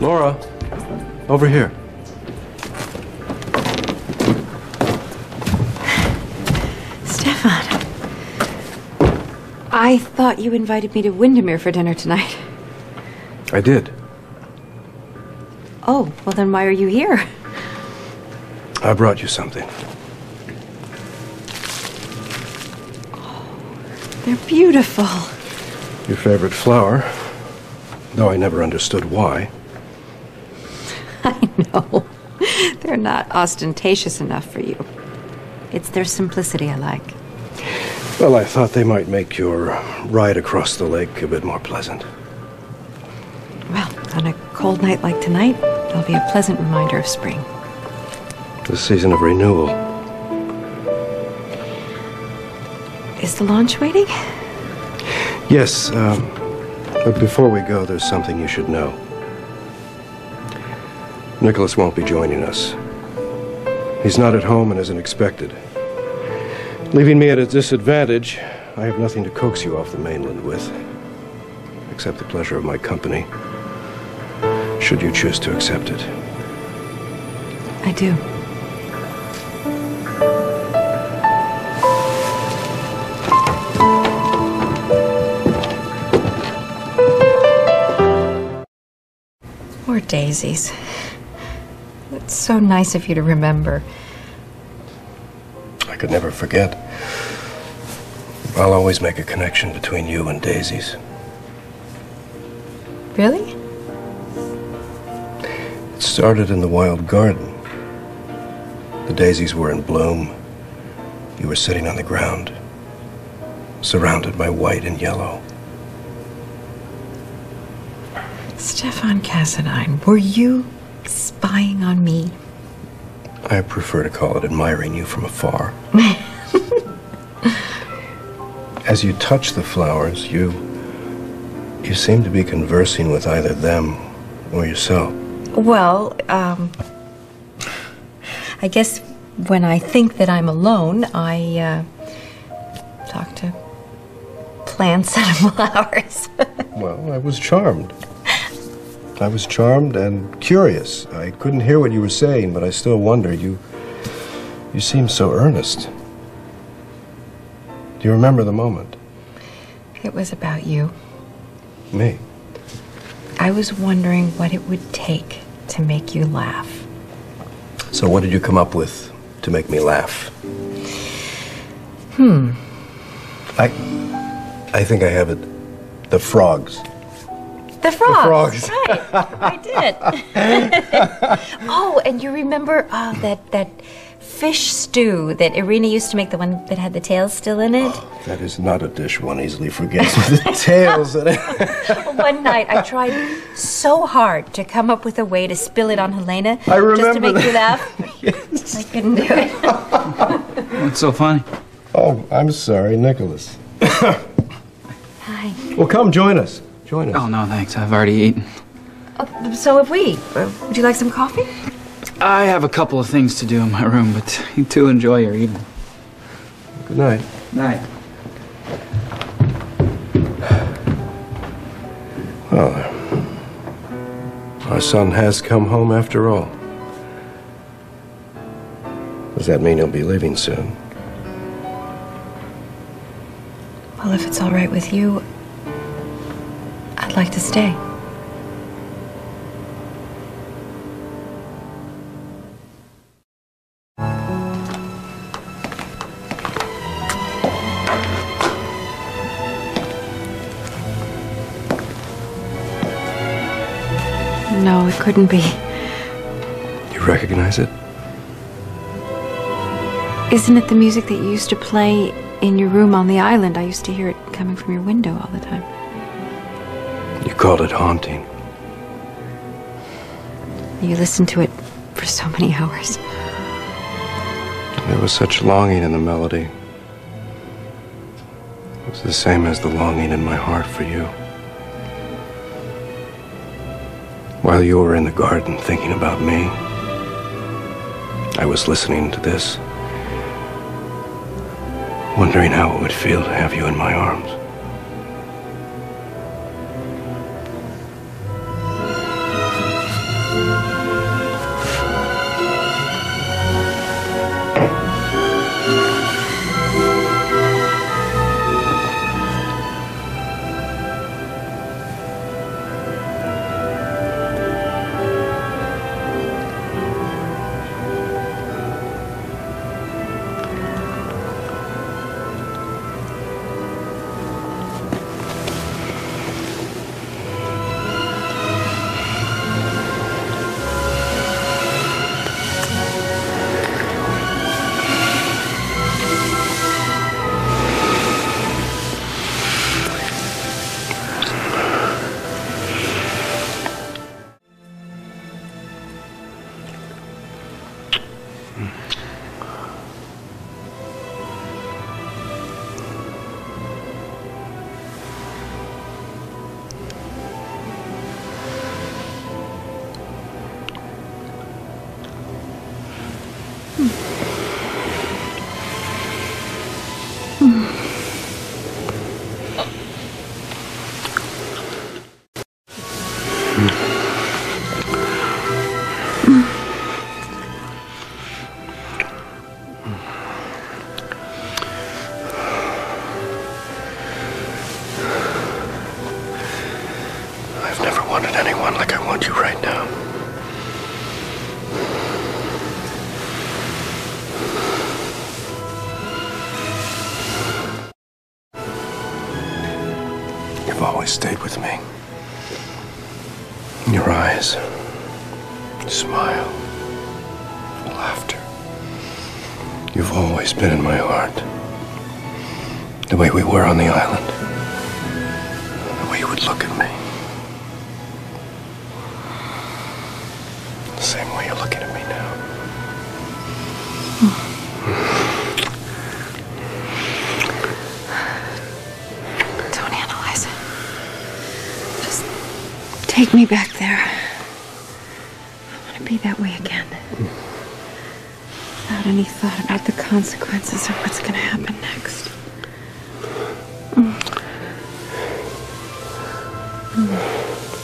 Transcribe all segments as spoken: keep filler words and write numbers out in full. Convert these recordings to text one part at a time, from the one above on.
Laura, over here. Stefan, I thought you invited me to Windermere for dinner tonight. I did. Oh, well then why are you here? I brought you something. Oh, they're beautiful. Your favorite flower, though I never understood why. I know. They're not ostentatious enough for you. It's their simplicity I like. Well, I thought they might make your ride across the lake a bit more pleasant. Well, on a cold night like tonight, they'll be a pleasant reminder of spring. The season of renewal. Is the launch waiting? Yes, um, but before we go, there's something you should know. Nikolas won't be joining us. He's not at home and isn't expected. Leaving me at a disadvantage, I have nothing to coax you off the mainland with, except the pleasure of my company, should you choose to accept it. I do. Poor daisies. It's so nice of you to remember. I could never forget. I'll always make a connection between you and daisies. Really? It started in the wild garden. The daisies were in bloom. You were sitting on the ground, surrounded by white and yellow. Stefan Cassadine, were you spying on me? I prefer to call it admiring you from afar. As you touch the flowers, you you seem to be conversing with either them or yourself. Well, um, I guess when I think that I'm alone, I uh, talk to plants and flowers. Well, I was charmed. I was charmed and curious. I couldn't hear what you were saying, but I still wonder. You, you seem so earnest. Do you remember the moment? It was about you. Me? I was wondering what it would take to make you laugh. So what did you come up with to make me laugh? Hmm. I, I think I have it. The frogs. The frogs. The frogs. Right, I did. Oh, and you remember uh, that that fish stew that Irina used to make, the one that had the tails still in it? Oh, that is not a dish one easily forgets with the tails in it. One night I tried so hard to come up with a way to spill it on Helena. I remember just to make that. you laugh. Yes. I couldn't do it. What's so funny? Oh, I'm sorry, Nikolas. Hi. Well, come join us. Join us. Oh, no, thanks. I've already eaten. Oh, so have we. Uh, would you like some coffee? I have a couple of things to do in my room, but you two enjoy your evening. Good night. Night. Well, our son has come home after all. Does that mean he'll be leaving soon? Well, if it's all right with you, I'd like to stay. No, it couldn't be. You recognize it? Isn't it the music that you used to play in your room on the island? I used to hear it coming from your window all the time. You called it haunting. You listened to it for so many hours. There was such longing in the melody. It was the same as the longing in my heart for you. While you were in the garden thinking about me, I was listening to this, wondering how it would feel to have you in my arms. I've never wanted anyone like I want you right now. You've always stayed with me. Your eyes, smile, laughter. You've always been in my heart. The way we were on the island. The way you would look at me. The same way you're looking at me now. Don't analyze it. Just take me back there. I want to be that way again. Without any thought about the consequences of what's going to happen next. Mm. Mm.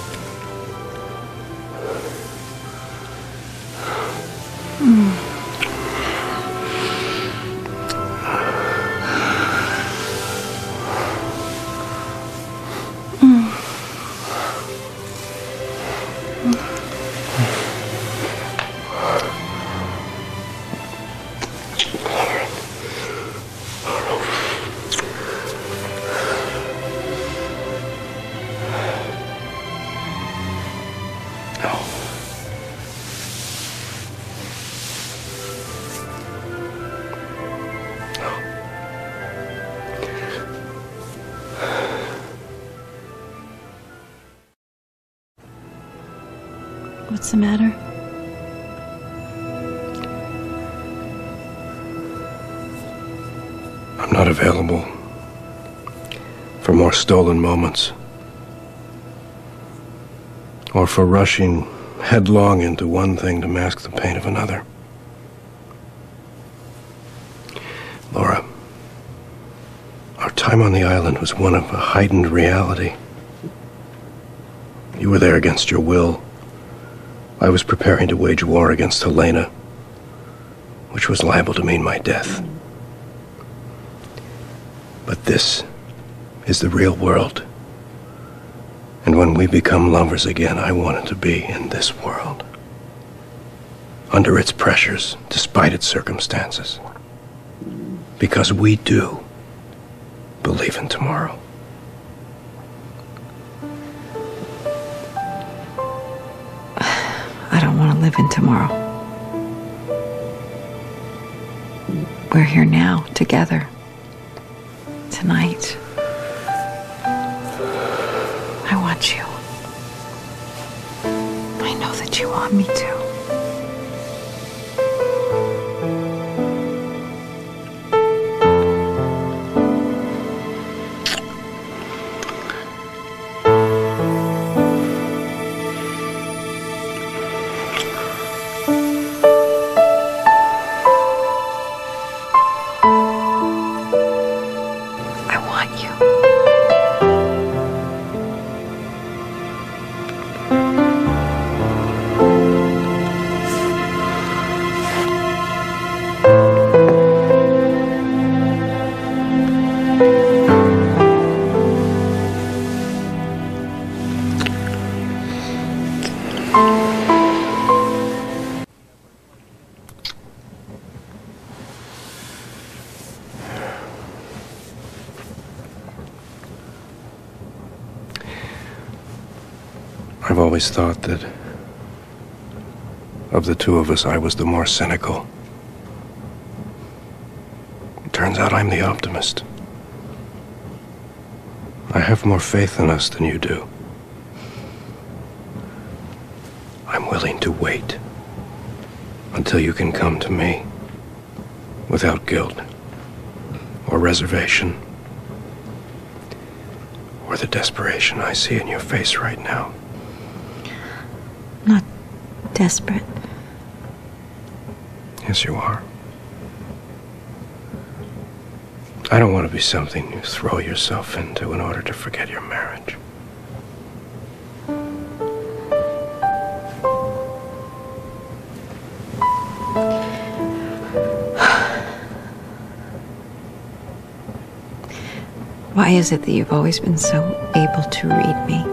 What's the matter? I'm not available for more stolen moments, or for rushing headlong into one thing to mask the pain of another. Laura, our time on the island was one of a heightened reality. You were there against your will. I was preparing to wage war against Helena, which was liable to mean my death. But this is the real world. And when we become lovers again, I want it to be in this world. Under its pressures, despite its circumstances. Because we do believe in tomorrow. I don't want to live in tomorrow. We're here now, together. Tonight. I want you. I know that you want me to. You always thought that of the two of us, I was the more cynical. It turns out I'm the optimist. I have more faith in us than you do. I'm willing to wait until you can come to me without guilt or reservation or the desperation I see in your face right now. Not desperate. Yes, you are. I don't want to be something you throw yourself into in order to forget your marriage. Why is it that you've always been so able to read me?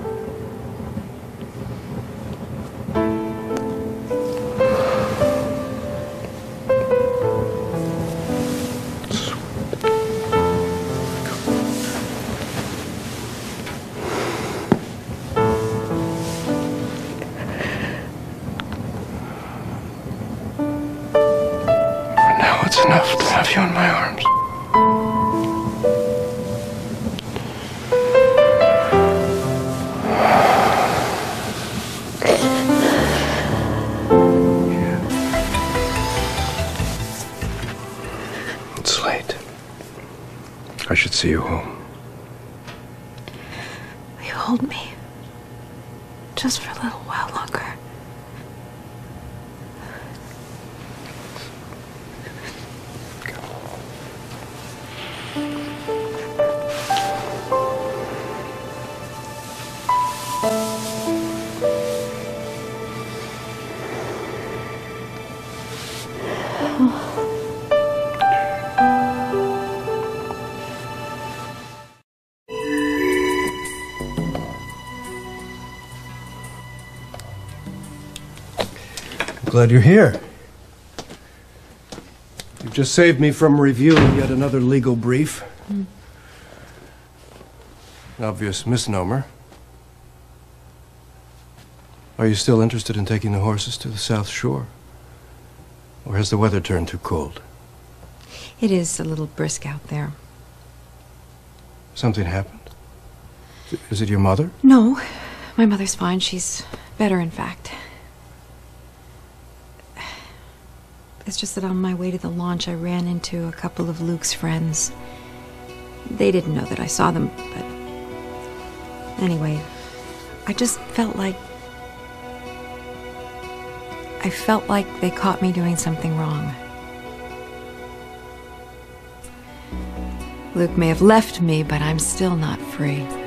It's enough to have you in my arms. It's late. I should see you home. Will you hold me? Just for a little while longer. Glad you're here. You've just saved me from reviewing yet another legal brief. Mm. An obvious misnomer. Are you still interested in taking the horses to the South Shore? Or has the weather turned too cold? It is a little brisk out there. Something happened? Is it your mother? No, my mother's fine. She's better, in fact. It's just that on my way to the launch, I ran into a couple of Luke's friends. They didn't know that I saw them, but... Anyway, I just felt like... I felt like they caught me doing something wrong. Luke may have left me, but I'm still not free.